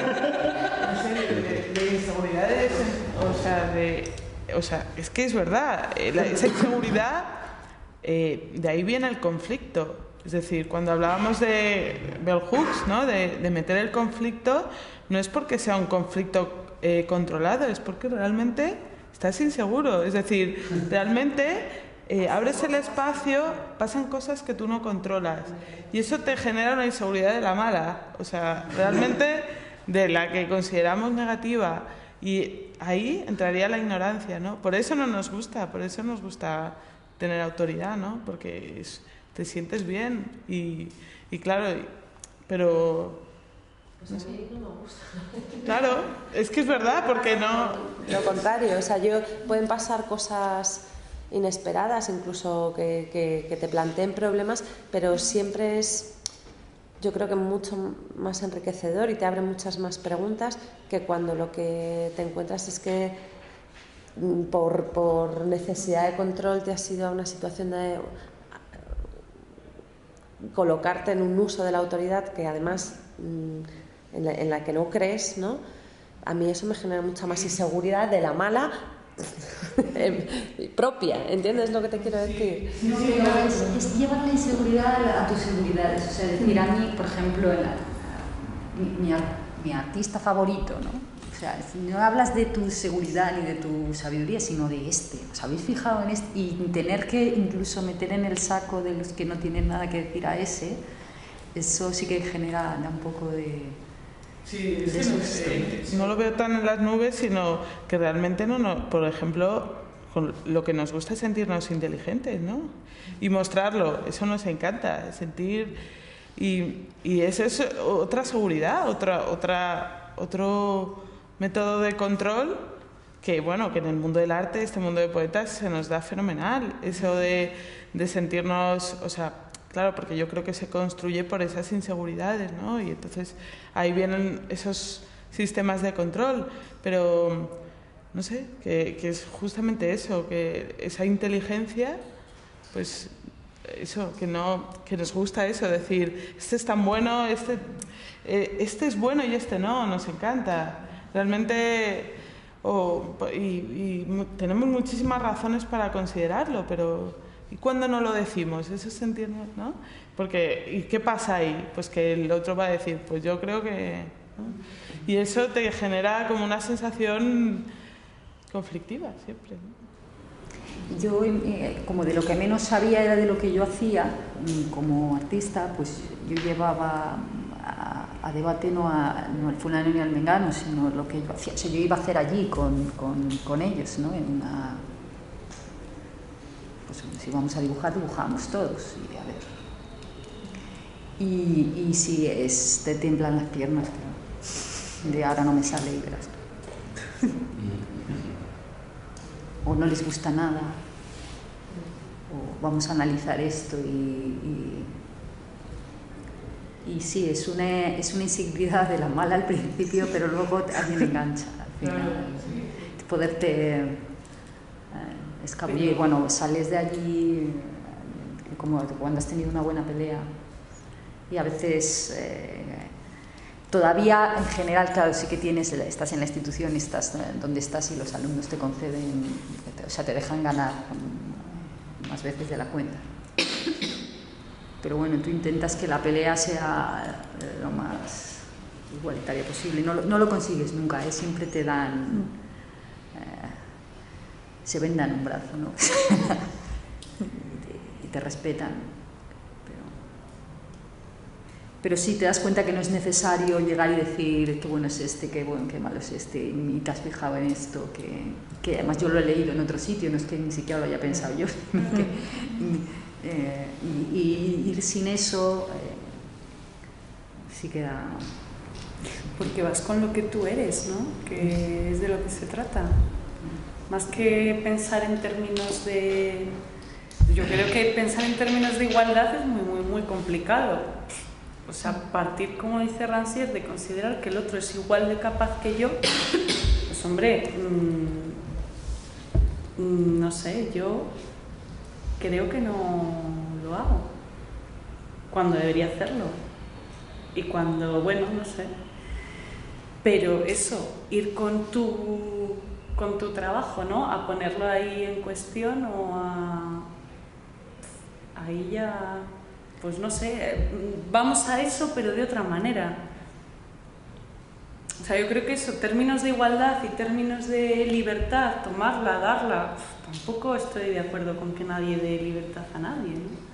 de, de inseguridad de, o sea, de, o sea, es que es verdad, la, esa inseguridad, eh, de ahí viene el conflicto. Es decir, cuando hablábamos de bell hooks, ¿no? de, de meter el conflicto, no es porque sea un conflicto eh, controlado, es porque realmente estás inseguro. Es decir, realmente eh, abres el espacio, pasan cosas que tú no controlas, y eso te genera una inseguridad de la mala, o sea, realmente de la que consideramos negativa, y ahí entraría la ignorancia, ¿no? Por eso no nos gusta, por eso nos gusta tener autoridad, ¿no? Porque es, te sientes bien y, y claro, pero... Pues a mí no me gusta. Claro, es que es verdad, porque no... Lo contrario, o sea, yo, pueden pasar cosas inesperadas, incluso que, que, que te planteen problemas, pero siempre es, yo creo que mucho más enriquecedor y te abre muchas más preguntas que cuando lo que te encuentras es que por, por necesidad de control te has ido a una situación de colocarte en un uso de la autoridad que además en la, en la que no crees, ¿no? A mí eso me genera mucha más inseguridad de la mala propia, ¿entiendes lo que te quiero decir? No, pero es, es llevar la inseguridad a tus seguridades, o sea, decir a mí, por ejemplo, la, mi, mi, mi artista favorito, ¿no? O sea, no hablas de tu seguridad ni de tu sabiduría, sino de este. ¿Os habéis fijado en este? Y tener que incluso meter en el saco de los que no tienen nada que decir a ese, eso sí que genera un poco de... Sí, es que no, no lo veo tan en las nubes, sino que realmente no, no, por ejemplo, con lo que nos gusta es sentirnos inteligentes, ¿no? Y mostrarlo, eso nos encanta, sentir, y, y eso es otra seguridad, otra, otra, otro método de control que, bueno, que en el mundo del arte, este mundo de poetas, se nos da fenomenal, eso de, de sentirnos, o sea, claro, porque yo creo que se construye por esas inseguridades, ¿no? Y entonces ahí vienen esos sistemas de control, pero no sé, que, que es justamente eso, que esa inteligencia, pues eso, que no, que nos gusta eso, decir, este es tan bueno, este, eh, este es bueno y este no, nos encanta. Realmente, oh, y, y tenemos muchísimas razones para considerarlo, pero... ¿Y cuándo no lo decimos? Eso se entiende, ¿no? Porque, ¿y qué pasa ahí? Pues que el otro va a decir, pues yo creo que... ¿no? Y eso te genera como una sensación conflictiva siempre, ¿no? Yo, eh, como de lo que menos sabía era de lo que yo hacía como artista, pues yo llevaba a, a debate no, a, no al fulano ni al mengano, sino lo que yo hacía. O sea, yo iba a hacer allí con, con, con ellos, ¿no? En una... Pues si vamos a dibujar, dibujamos todos, y a ver. Y, y si es, te temblan las piernas, claro. De ahora no me sale y verás tú. O no les gusta nada, o vamos a analizar esto y... Y, y sí, es una, es una inseguridad de la mala al principio, pero luego alguien engancha al final. Poderte... escabullir, bueno, sales de allí como cuando has tenido una buena pelea y a veces eh, todavía en general, claro, sí que tienes, estás en la institución y estás donde estás y los alumnos te conceden, o sea, te dejan ganar más veces de la cuenta, pero bueno, tú intentas que la pelea sea lo más igualitaria posible. No, no lo consigues nunca, ¿eh? Siempre te dan... Eh, se vendan un brazo, ¿no? y te respetan. Pero, pero sí, te das cuenta que no es necesario llegar y decir qué bueno es este, qué bueno, qué malo es este, y te has fijado en esto, que, que además yo lo he leído en otro sitio, no es que ni siquiera lo haya pensado yo. que, eh, y, y ir sin eso eh, sí queda... Porque vas con lo que tú eres, ¿no? Que es de lo que se trata. Más que pensar en términos de... Yo creo que pensar en términos de igualdad es muy, muy, muy complicado. O sea, partir, como dice Rancière, de considerar que el otro es igual de capaz que yo, pues hombre, mmm, no sé, yo creo que no lo hago. Cuando debería hacerlo. Y cuando, bueno, no sé. Pero eso, ir con tu, con tu trabajo, ¿no? A ponerlo ahí en cuestión o a... Ahí ya, pues no sé, vamos a eso pero de otra manera. O sea, yo creo que eso, términos de igualdad y términos de libertad, tomarla, darla, tampoco estoy de acuerdo con que nadie dé libertad a nadie, ¿no?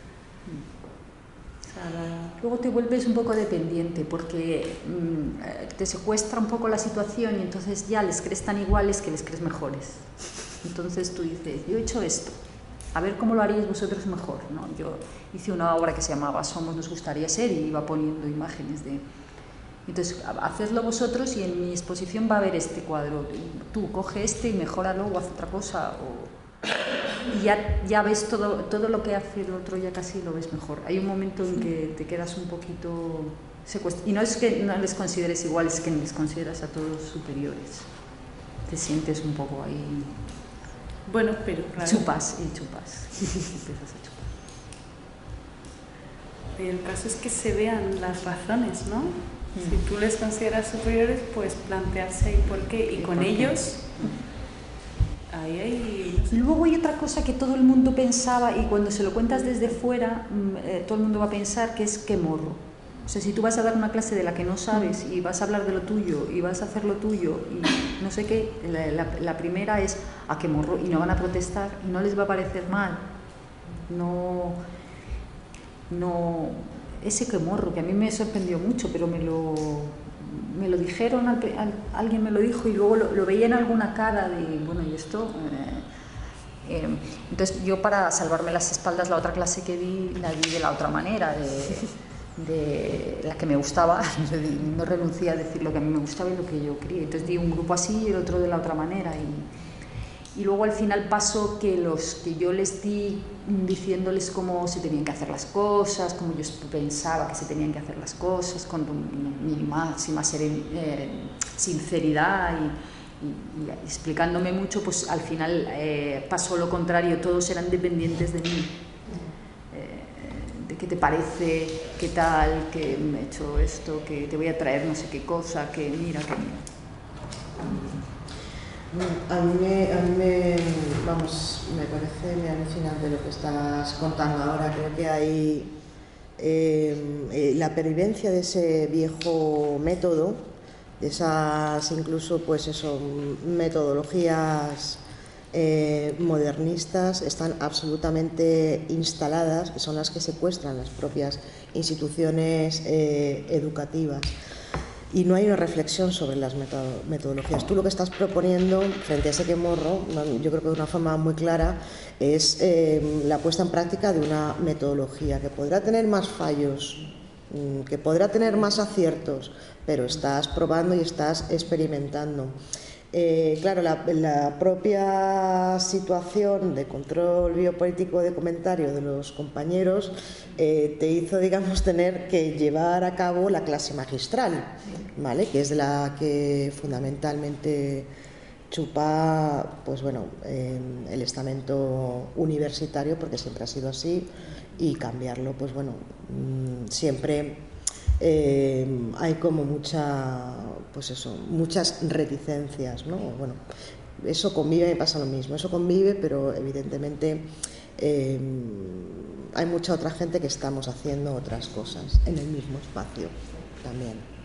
Luego te vuelves un poco dependiente porque mmm, te secuestra un poco la situación y entonces ya les crees tan iguales que les crees mejores. Entonces tú dices, yo he hecho esto, a ver cómo lo haríais vosotros mejor, ¿no? Yo hice una obra que se llamaba Somos nos gustaría ser y iba poniendo imágenes de... Entonces, hacedlo vosotros y en mi exposición va a haber este cuadro. Tú coge este y mejóralo o haz otra cosa o... Y ya, ya ves todo, todo lo que hace el otro, ya casi lo ves mejor. Hay un momento en que te quedas un poquito secuestrado. Y no es que no les consideres iguales, es que les consideras a todos superiores. Te sientes un poco ahí... Bueno, pero claro. Chupas y chupas. Empiezas a chupar. Y el caso es que se vean las razones, ¿no? Mm. Si tú les consideras superiores, pues plantearse ahí por qué. Y ¿Y con por ellos... Ahí hay... No sé. Y luego hay otra cosa que todo el mundo pensaba y cuando se lo cuentas desde fuera, eh, todo el mundo va a pensar que es qué morro. O sea, si tú vas a dar una clase de la que no sabes y vas a hablar de lo tuyo y vas a hacer lo tuyo y no sé qué, la, la, la primera es a qué morro y no van a protestar y no les va a parecer mal. No... no ese qué morro, que a mí me sorprendió mucho, pero me lo... me lo dijeron, al, al, alguien me lo dijo y luego lo, lo veía en alguna cara de, bueno, ¿y esto? Eh, eh, entonces yo para salvarme las espaldas la otra clase que di, la di de la otra manera, de, de la que me gustaba, no renuncié a decir lo que a mí me gustaba y lo que yo quería. Entonces di un grupo así y el otro de la otra manera y, y luego al final pasó que los que yo les di diciéndoles cómo se tenían que hacer las cosas, cómo yo pensaba que se tenían que hacer las cosas, con mi máxima seren, eh, sinceridad y, y, y explicándome mucho, pues al final eh, pasó lo contrario, todos eran dependientes de mí. Eh, de qué te parece, qué tal, que me he hecho esto, que te voy a traer no sé qué cosa, que mira, que mira. A mí, me, a mí me, vamos, me parece muy alucinante lo que estás contando ahora. Creo que hay eh, eh, la pervivencia de ese viejo método, de esas incluso pues eso, metodologías eh, modernistas, están absolutamente instaladas y son las que secuestran las propias instituciones eh, educativas. Y no hay una reflexión sobre las metodologías. Tú lo que estás proponiendo, frente a ese que morro, yo creo que de una forma muy clara, es eh, la puesta en práctica de una metodología que podrá tener más fallos, que podrá tener más aciertos, pero estás probando y estás experimentando. Eh, claro, la, la propia situación de control biopolítico de comentario de los compañeros eh, te hizo, digamos, tener que llevar a cabo la clase magistral, ¿vale? Que es de la que fundamentalmente chupa, pues bueno, eh, el estamento universitario, porque siempre ha sido así, y cambiarlo, pues bueno, mmm, siempre... Eh, hay como mucha, pues eso, muchas reticencias, ¿no? Bueno, eso convive, me pasa lo mismo, eso convive, pero evidentemente eh, hay mucha otra gente que estamos haciendo otras cosas en el mismo espacio también.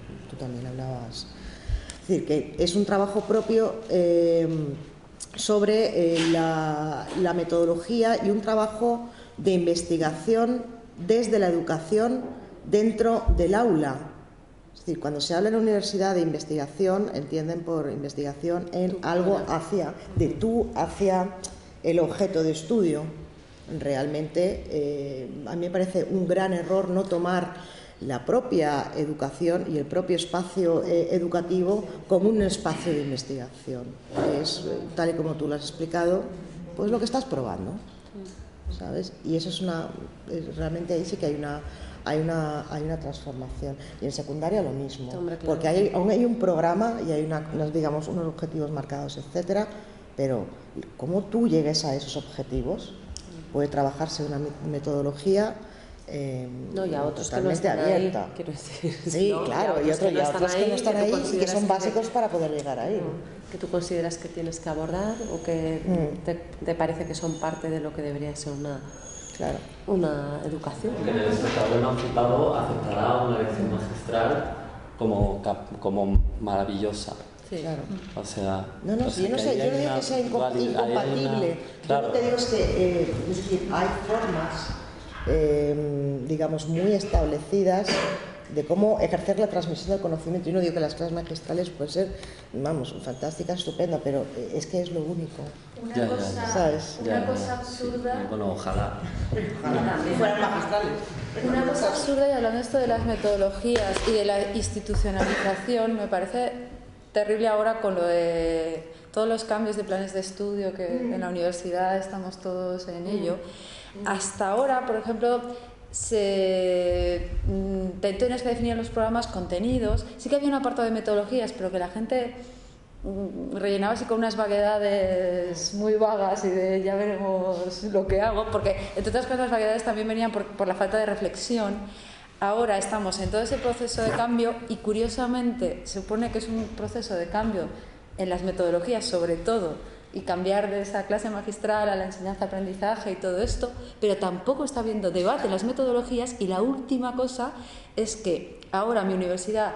tú también hablabas. Es decir, que es un trabajo propio eh, sobre eh, la, la metodología y un trabajo de investigación desde la educación dentro del aula. Es decir, cuando se habla en la universidad de investigación, entienden por investigación en algo hacia, de tú hacia el objeto de estudio. Realmente, eh, a mí me parece un gran error no tomar la propia educación y el propio espacio eh, educativo como un espacio de investigación. Es, eh, tal y como tú lo has explicado, pues lo que estás probando, ¿sabes? Y eso es una... Realmente ahí sí que hay una... Hay una, hay una transformación. Y en secundaria lo mismo. Hombre, claro. Porque hay, aún hay un programa y hay una, unos, digamos, unos objetivos marcados, etcétera, pero cómo tú llegues a esos objetivos puede trabajarse una metodología eh, no, y a otros totalmente que no están abierta. Ahí, quiero decir. Sí, ¿no? claro, y, otro, y a otros que no están ahí y que son básicos que, para poder llegar ahí. Que tú consideras que tienes que abordar o que mm. te, te parece que son parte de lo que debería ser una... Claro. Una educación. Que en el espectador emancipado aceptará una lección magistral como, como maravillosa. Sí, claro. O sea, no, no, o sea yo no sé, yo no digo que sea incompatible. Una... Claro. Yo lo que digo es que eh, es decir, hay formas, eh, digamos, muy establecidas de cómo ejercer la transmisión del conocimiento. Yo no digo que las clases magistrales pueden ser, vamos, fantásticas, estupendas, pero es que es lo único. Una ya, cosa, ya, ya. Una ya, cosa ya, absurda. Sí. Bueno, ojalá. Ojalá fueran magistrales. Una cosa absurda, y hablando esto de las metodologías y de la institucionalización, me parece terrible ahora con lo de todos los cambios de planes de estudio que mm. en la universidad estamos todos en ello. Mm. Hasta ahora, por ejemplo, se intentó en que definían los programas contenidos. Sí que había un apartado de metodologías, pero que la gente rellenaba así con unas vaguedades muy vagas y de ya veremos lo que hago, porque entre otras cosas las vaguedades también venían por, por la falta de reflexión. Ahora estamos en todo ese proceso de cambio y curiosamente se supone que es un proceso de cambio en las metodologías sobre todo, y cambiar de esa clase magistral a la enseñanza-aprendizaje y todo esto, pero tampoco está habiendo debate en las metodologías. Y la última cosa es que ahora mi universidad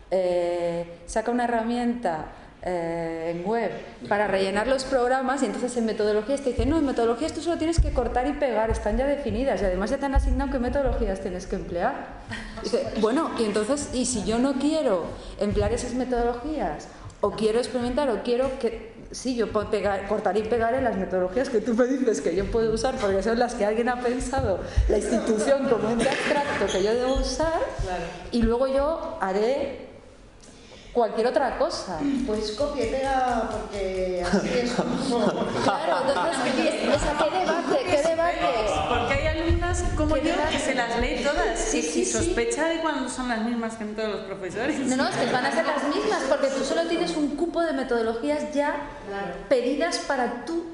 eh, saca una herramienta eh, en web para rellenar los programas, y entonces en metodologías te dicen, no, en metodologías tú solo tienes que cortar y pegar, están ya definidas y además ya te han asignado qué metodologías tienes que emplear. Y dice, bueno, y entonces, y si yo no quiero emplear esas metodologías o quiero experimentar o quiero que... Sí, yo puedo pegar, cortar y pegar en las metodologías que tú me dices que yo puedo usar porque son las que alguien ha pensado, la institución como ente abstracto que yo debo usar, claro. Y luego yo haré cualquier otra cosa. Pues copia y pega porque así es como... Claro, entonces, ¿qué debate? ¿Qué debate? Porque hay alumnas como yo que se las lee todas sí, sí, y sospecha sí. de cuando son las mismas que en todos los profesores. No, no, es que van a ser las mismas porque tú solo tienes un cupo de metodologías ya claro. pedidas para tu...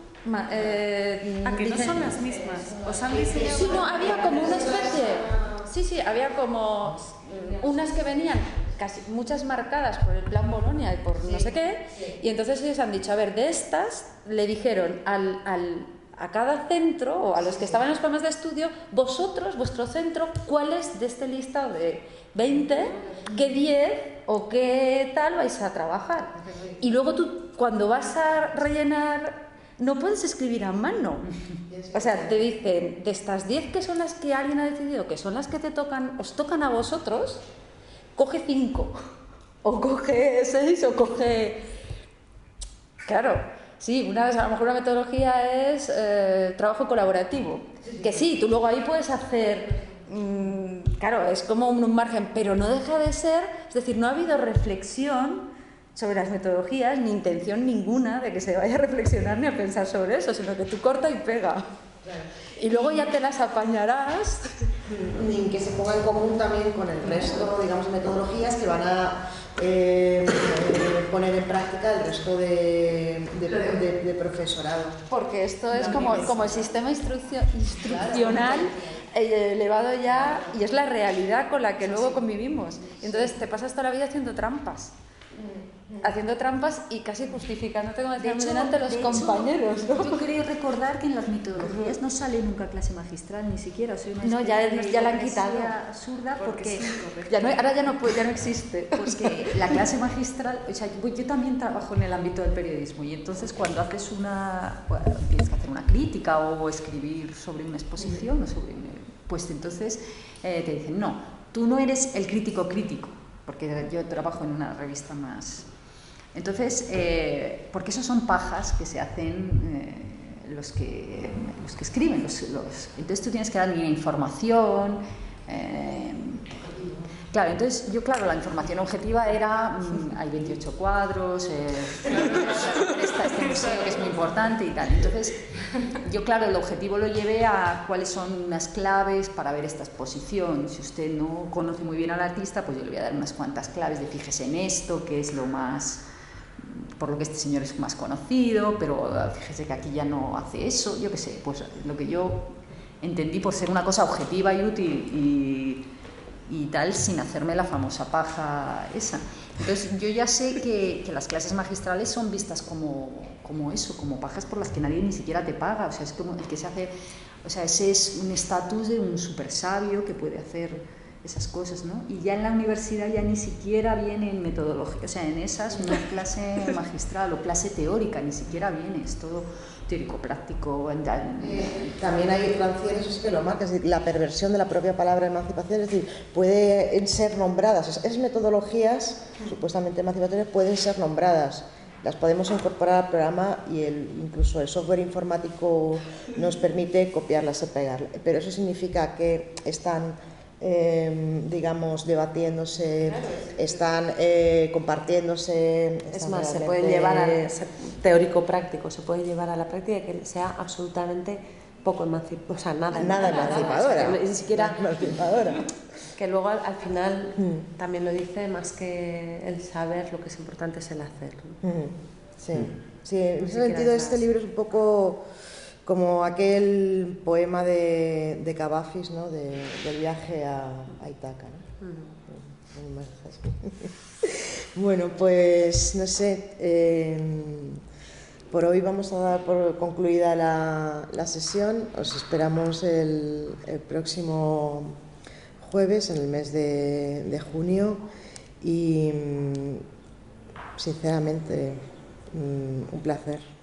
Eh, ¿A que no son las mismas? ¿Os han diseñado? Sí, no, había como una especie... Sí, sí, había como unas que venían casi muchas marcadas por el plan Bolonia y por no sé qué, y entonces ellos han dicho, a ver, de estas le dijeron al, al, a cada centro o a los que estaban en los programas de estudio, vosotros, vuestro centro, ¿cuáles de este listado de veinte, qué diez o qué tal vais a trabajar? Y luego tú, cuando vas a rellenar, no puedes escribir a mano. O sea, te dicen, de estas diez que son las que alguien ha decidido, que son las que te tocan, os tocan a vosotros, coge cinco, o coge seis, o coge... Claro, sí, una, a lo mejor una metodología es eh, trabajo colaborativo, que sí, tú luego ahí puedes hacer... Mmm, claro, es como un margen, pero no deja de ser, es decir, no ha habido reflexión sobre las metodologías, ni intención ninguna de que se vaya a reflexionar ni a pensar sobre eso, sino que tú corta y pega. Claro. Y luego ya te las apañarás. Y que se ponga en común también con el resto, digamos, de metodologías que van a eh, poner en práctica el resto de, de, de, de profesorado. Porque esto es como, como el sistema instruccio, instruccional elevado ya, y es la realidad con la que luego convivimos. Y entonces te pasas toda la vida haciendo trampas. haciendo trampas y casi justificándote como decíamos hecho, delante los de hecho, compañeros, ¿no? Yo creo recordar que en las metodologías no sale nunca clase magistral, ni siquiera. O sea, una No, ya, especie de ya la han quitado. hipocresía absurda porque, Porque ya no, ahora ya no, puede, ya no existe. porque la clase magistral, o sea, yo, yo también trabajo en el ámbito del periodismo y entonces cuando haces una, bueno, tienes que hacer una crítica o escribir sobre una exposición o sobre, pues entonces eh, te dicen, no, tú no eres el crítico crítico, porque yo trabajo en una revista más. Entonces, eh, porque eso son pajas que se hacen eh, los, que, los que escriben. Los, los, entonces tú tienes que dar información. Eh, claro, entonces yo, claro, la información objetiva era, mmm, hay veintiocho cuadros, eh, está este museo que es muy importante y tal. Entonces, yo, claro, el objetivo lo llevé a cuáles son unas claves para ver esta exposición. Si usted no conoce muy bien al artista, pues yo le voy a dar unas cuantas claves de fíjese en esto, que es lo más... por lo que este señor es más conocido, pero fíjese que aquí ya no hace eso, yo qué sé, pues lo que yo entendí por ser una cosa objetiva y útil y, y tal, sin hacerme la famosa paja esa. Entonces yo ya sé que, que las clases magistrales son vistas como, como eso, como pajas por las que nadie ni siquiera te paga, o sea, es como el que se hace, o sea, ese es un estatus de un super sabio que puede hacer esas cosas, ¿no? Y ya en la universidad ya ni siquiera viene en metodología, o sea, en esas una clase magistral o clase teórica, ni siquiera viene, es todo teórico-práctico. Eh, también hay rancières, eso es que lo marca, es decir, la perversión de la propia palabra emancipación, es decir, pueden ser nombradas, esas metodologías supuestamente emancipatorias pueden ser nombradas, las podemos incorporar al programa y el, incluso el software informático nos permite copiarlas y pegarlas, pero eso significa que están... Eh, digamos, debatiéndose, están eh, compartiéndose. Es están más, se realmente... puede llevar al teórico-práctico, se puede llevar a la práctica que sea absolutamente poco emancipadora, o sea, nada, nada emancipadora. Nada, ni siquiera emancipadora. Que luego al, al final mm. también lo dice, más que el saber, lo que es importante es el hacer. ¿no? Mm. Sí, sí, en ese sentido este libro es un poco como aquel poema de, de Cavafis, ¿no? De, del viaje a, a Ítaca, ¿no? Uh-huh. Bueno, pues no sé, eh, por hoy vamos a dar por concluida la, la sesión. Os esperamos el, el próximo jueves, en el mes de, de junio, y sinceramente un placer.